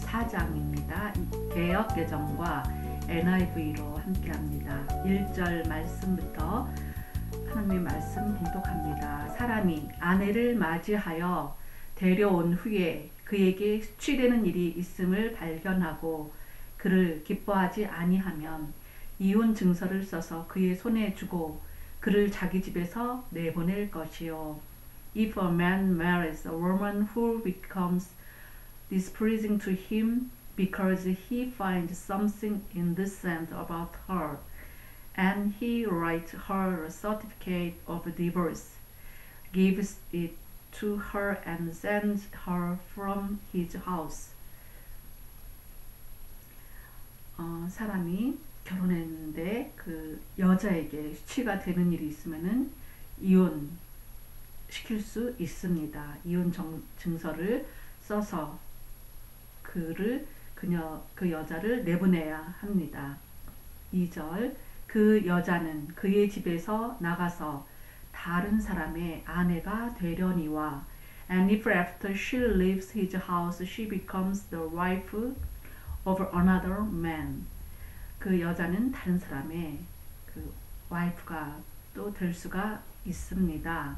24장입니다. 개역 개정과 NIV로 함께합니다. 1절 말씀부터 하나님의 말씀 봉독합니다. 사람이 아내를 맞이하여 데려온 후에 그에게 수치되는 일이 있음을 발견하고 그를 기뻐하지 아니하면 이혼 증서를 써서 그의 손에 주고 그를 자기 집에서 내보낼 것이요. If a man marries a woman who becomes displeasing to him because he finds something indecent about her, and he writes her a certificate of divorce, gives it to her and sends her from his house. 사람이 결혼했는데 그 여자에게 수치가 되는 일이 있으면은 이혼 시킬 수 있습니다. 이혼 증서를 써서 그 여자를 내보내야 합니다. 2절 그 여자는 그의 집에서 나가서 다른 사람의 아내가 되려니와 and if after she leaves his house she becomes the wife of another man. 그 여자는 다른 사람의 그 와이프가 또 될 수가 있습니다.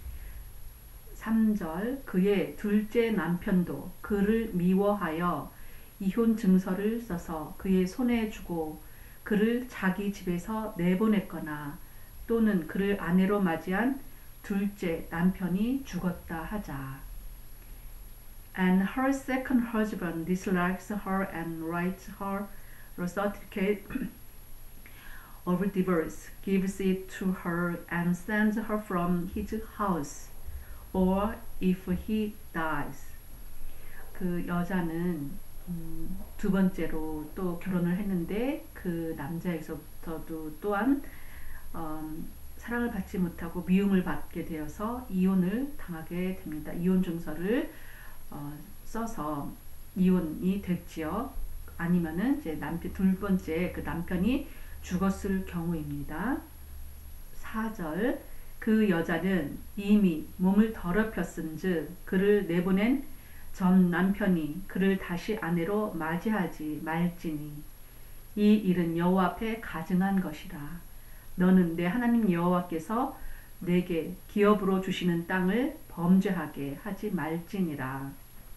3절 그의 둘째 남편도 그를 미워하여 이혼 증서를 써서 그의 손에 주고 그를 자기 집에서 내보냈거나 또는 그를 아내로 맞이한 둘째 남편이 죽었다 하자. And her second husband dislikes her and writes her a certificate of divorce, gives it to her and sends her from his house. Or if he dies. 그 여자는 두 번째로 또 결혼을 했는데 그 남자에게서부터도 또한 사랑을 받지 못하고 미움을 받게 되어서 이혼을 당하게 됩니다. 이혼 증서를 써서 이혼이 됐지요. 아니면은 이제 둘 번째 그 남편이 죽었을 경우입니다. 4절 그 여자는 이미 몸을 더럽혔은즉 그를 내보낸 전 남편이 그를 다시 아내로 맞이하지 말지니 이 일은 여호와 앞에 가증한 것이라. 너는 내 하나님 여호와께서 내게 기업으로 주시는 땅을 범죄하게 하지 말지니라.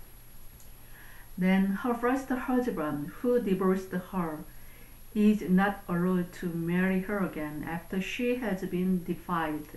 Then her first husband who divorced her is not allowed to marry her again after she has been defiled.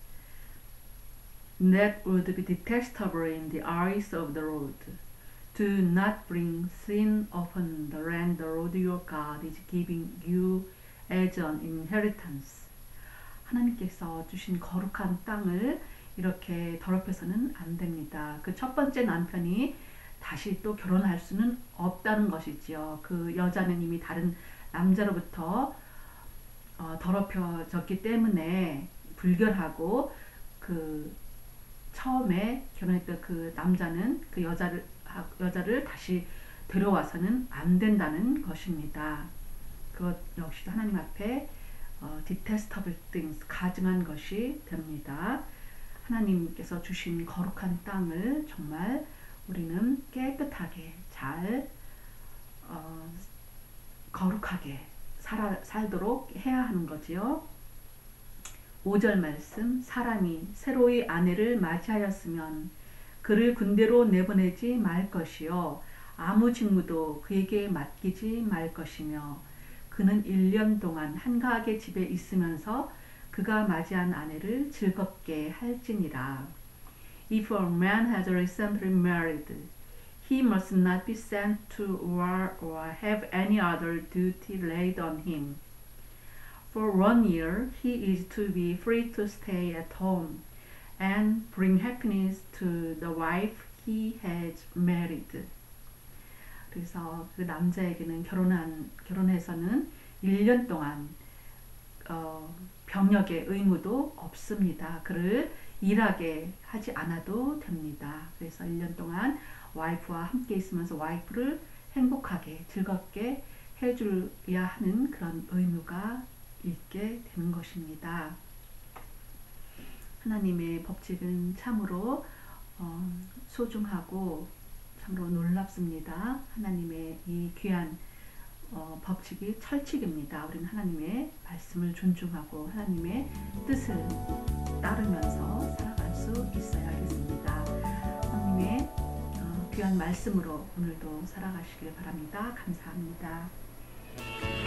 That would be detestable in the eyes of the Lord. Do not bring sin upon the land the Lord your God is giving you as an inheritance. 하나님께서 주신 거룩한 땅을 이렇게 더럽혀서는 안 됩니다. 그 첫 번째 남편이 다시 또 결혼할 수는 없다는 것이지요. 그 여자는 이미 다른 남자로부터 더럽혀졌기 때문에 불결하고 그 처음에 결혼했던 그 남자는 그 여자를 다시 데려와서는 안 된다는 것입니다. 그것 역시도 하나님 앞에 detestable things, 가증한 것이 됩니다. 하나님께서 주신 거룩한 땅을 정말 우리는 깨끗하게 잘 거룩하게 살도록 해야 하는 거지요. 5절 말씀 사람이 새로이 아내를 맞이하였으면 그를 군대로 내보내지 말 것이요 아무 직무도 그에게 맡기지 말 것이며 그는 1년 동안 한가하게 집에 있으면서 그가 맞이한 아내를 즐겁게 할지니라. If a man has recently married, he must not be sent to war or have any other duty laid on him. For 1 year he is to be free to stay at home and bring happiness to the wife he has married. 그래서 그 남자에게는 결혼해서는 1년 동안 병역의 의무도 없습니다. 그를 일하게 하지 않아도 됩니다. 그래서 1년 동안 와이프와 함께 있으면서 와이프를 행복하게 즐겁게 해줘야 하는 그런 의무가 있게 되는 것입니다. 하나님의 법칙은 참으로 소중하고 참으로 놀랍습니다. 하나님의 이 귀한 법칙이 철칙입니다. 우리는 하나님의 말씀을 존중하고 하나님의 뜻을 따르면서 살아갈 수 있어야 하겠습니다. 하나님의 귀한 말씀으로 오늘도 살아가시길 바랍니다. 감사합니다.